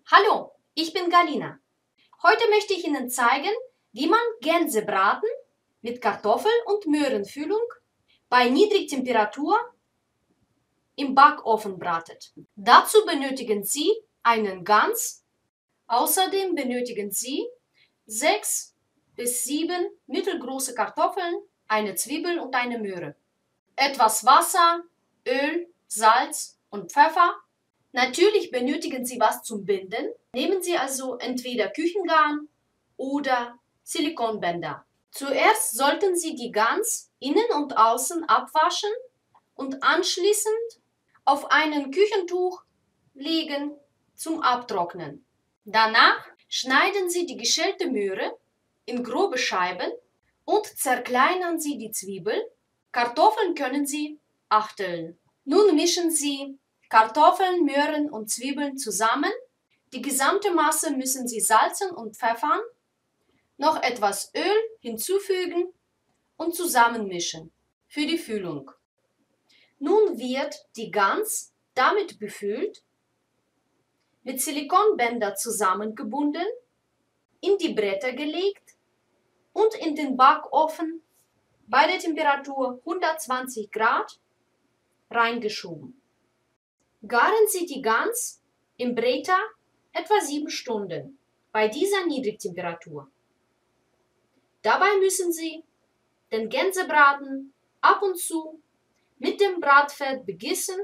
Hallo, ich bin Galina. Heute möchte ich Ihnen zeigen, wie man Gänsebraten mit Kartoffel- und Möhrenfüllung bei Niedrigtemperatur im Backofen bratet. Dazu benötigen Sie einen Gans. Außerdem benötigen Sie 6 bis 7 mittelgroße Kartoffeln, eine Zwiebel und eine Möhre. Etwas Wasser, Öl, Salz und Pfeffer. Natürlich benötigen Sie was zum Binden. Nehmen Sie also entweder Küchengarn oder Silikonbänder. Zuerst sollten Sie die Gans innen und außen abwaschen und anschließend auf ein Küchentuch legen zum Abtrocknen. Danach schneiden Sie die geschälte Möhre in grobe Scheiben und zerkleinern Sie die Zwiebel. Kartoffeln können Sie achteln. Nun mischen Sie Kartoffeln, Möhren und Zwiebeln zusammen. Die gesamte Masse müssen Sie salzen und pfeffern, noch etwas Öl hinzufügen und zusammenmischen für die Füllung. Nun wird die Gans damit befüllt, mit Silikonbänder zusammengebunden, in die Bretter gelegt und in den Backofen bei der Temperatur 120 Grad reingeschoben. Garen Sie die Gans im Breter etwa 7 Stunden bei dieser Niedrigtemperatur. Dabei müssen Sie den Gänsebraten ab und zu mit dem Bratfett begießen,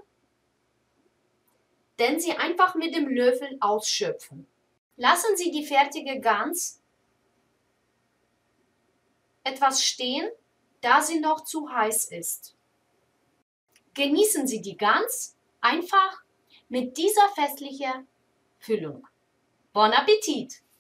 den Sie einfach mit dem Löffel ausschöpfen. Lassen Sie die fertige Gans etwas stehen, da sie noch zu heiß ist. Genießen Sie die Gans einfach mit dieser festlichen Füllung. Bon Appetit!